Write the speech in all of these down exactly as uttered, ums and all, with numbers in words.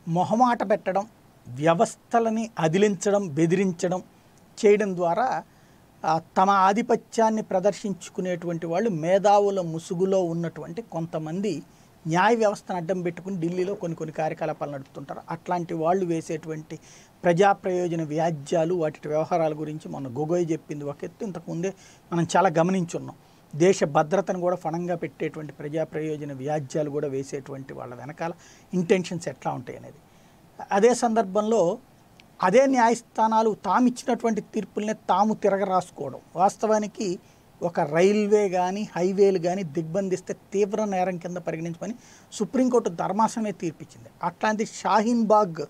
మొహమాట పెట్టడం, వ్యవస్థలని అదిలించడం, బెదిరించడం చేయడం ద్వారా తమ ఆధిపత్యాన్ని ప్రదర్శించుకునేటువంటి వాళ్ళు మేధావుల ముసుగులో ఉన్నటువంటి కొంతమంది న్యాయ వ్యవస్థను అడ్డం పెట్టుకుని ఢిల్లీలో కొన్ని కొన్ని కార్యకలాపాలు నడుపుతుంటారు. అట్లాంటి వాళ్ళు వేసేటువంటి ప్రజా ప్రయోజన వ్యాజ్యాలు, వాటి వ్యవహారాల గురించి మొన్న గొగోయ్ చెప్పింది ఒక ఎత్తు. ఇంతకుముందే మనం చాలా గమనించున్నాం. దేశ భద్రతను కూడా ఫణంగా పెట్టేటువంటి ప్రజా ప్రయోజన వ్యాజ్యాలు కూడా వేసేటువంటి వాళ్ళ వెనకాల ఇంటెన్షన్స్ ఎట్లా ఉంటాయి అనేది. అదే సందర్భంలో అదే న్యాయస్థానాలు తాము ఇచ్చినటువంటి తీర్పుల్ని తాము తిరగరాసుకోవడం, వాస్తవానికి ఒక రైల్వే కానీ హైవేలు కానీ దిగ్బంధిస్తే తీవ్ర నేరం కింద పరిగణించమని సుప్రీంకోర్టు ధర్మాసనమే తీర్పిచ్చింది. అట్లాంటి షాహీన్ బాగ్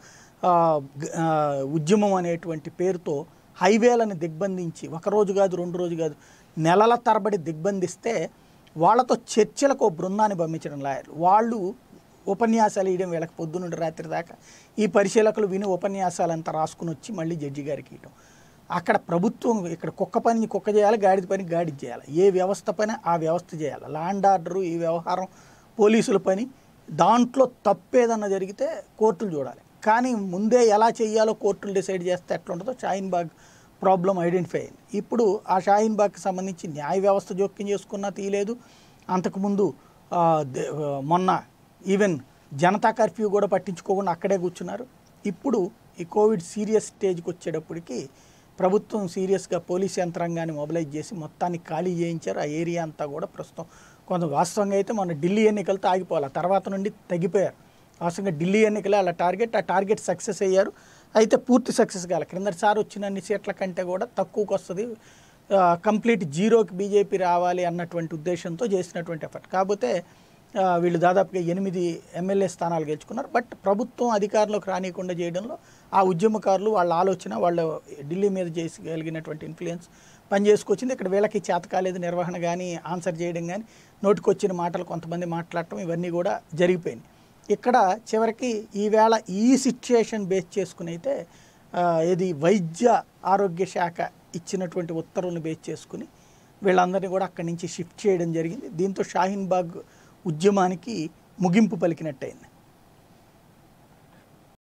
ఉద్యమం అనేటువంటి పేరుతో హైవేలను దిగ్బంధించి ఒకరోజు కాదు రెండు రోజు కాదు నెలల తరబడి దిగ్బంధిస్తే వాళ్ళతో చర్చలకు ఓ బృందాన్ని పంపించడం లాయర్లు. వాళ్ళు ఉపన్యాసాలు ఇవ్వడం, వీళ్ళకి పొద్దునుండి రాత్రి దాకా ఈ పరిశీలకులు విని ఉపన్యాసాలంతా రాసుకుని వచ్చి మళ్ళీ జడ్జి గారికి ఇవ్వడం. అక్కడ ప్రభుత్వం ఇక్కడ కుక్క పని కుక్క చేయాలి, గాడిద పని గాడిద చేయాలి. ఏ వ్యవస్థ పని ఆ వ్యవస్థ చేయాలి. లా అండ్ ఆర్డరు ఈ వ్యవహారం పోలీసుల పని. దాంట్లో తప్పేదన్నా జరిగితే కోర్టులు చూడాలి. కానీ ముందే ఎలా చేయాలో కోర్టులు డిసైడ్ చేస్తే ఎట్లా ఉంటుందో షాహీన్ బాగ్ ప్రాబ్లం ఐడెంటిఫై అయింది. ఇప్పుడు ఆ షాహీన్ బాగ్కి సంబంధించి న్యాయ వ్యవస్థ జోక్యం చేసుకున్నా తీయలేదు. అంతకుముందు మొన్న ఈవెన్ జనతా కర్ఫ్యూ కూడా పట్టించుకోకుండా అక్కడే కూర్చున్నారు. ఇప్పుడు ఈ కోవిడ్ సీరియస్ స్టేజ్కి వచ్చేటప్పటికి ప్రభుత్వం సీరియస్గా పోలీస్ యంత్రాంగాన్ని మొబిలైజ్ చేసి మొత్తాన్ని ఖాళీ చేయించారు. ఆ ఏరియా అంతా కూడా ప్రస్తుతం కొంత వాస్తవంగా అయితే మొన్న ఢిల్లీ ఎన్నికలతో ఆగిపోవాలి, ఆ తర్వాత నుండి తగ్గిపోయారు. వాస్తవంగా ఢిల్లీ ఎన్నికలే అలా టార్గెట్, ఆ టార్గెట్ సక్సెస్ అయ్యారు. అయితే పూర్తి సక్సెస్ కావాలి. క్రిందటిసారి వచ్చిన అన్ని సీట్ల కంటే కూడా తక్కువకు వస్తుంది, కంప్లీట్ జీరోకి బీజేపీ రావాలి అన్నటువంటి ఉద్దేశంతో చేసినటువంటి ఎఫర్ట్. కాకపోతే వీళ్ళు దాదాపుగా ఎనిమిది ఎమ్మెల్యే స్థానాలు గెలుచుకున్నారు. బట్ ప్రభుత్వం అధికారంలోకి రానియకుండా చేయడంలో ఆ ఉద్యమకారులు వాళ్ళ ఆలోచన, వాళ్ళు ఢిల్లీ మీద చేసగలిగినటువంటి ఇన్ఫ్లుయెన్స్ పని చేసుకొచ్చింది. ఇక్కడ వీళ్ళకి చేత కాలేదు నిర్వహణ కానీ ఆన్సర్ చేయడం కానీ, నోటికొచ్చిన మాటలు కొంతమంది మాట్లాడటం ఇవన్నీ కూడా జరిగిపోయింది. ఇక్కడ చివరికి ఈవేళ ఈ సిచ్యుయేషన్ బేస్ చేసుకుని అయితే ఇది వైద్య ఆరోగ్య శాఖ ఇచ్చినటువంటి ఉత్తర్వులను బేస్ చేసుకుని వీళ్ళందరినీ కూడా అక్కడి నుంచి షిఫ్ట్ చేయడం జరిగింది. దీంతో షాహీన్ బాగ్ ఉద్యమానికి ముగింపు పలికినట్టయింది.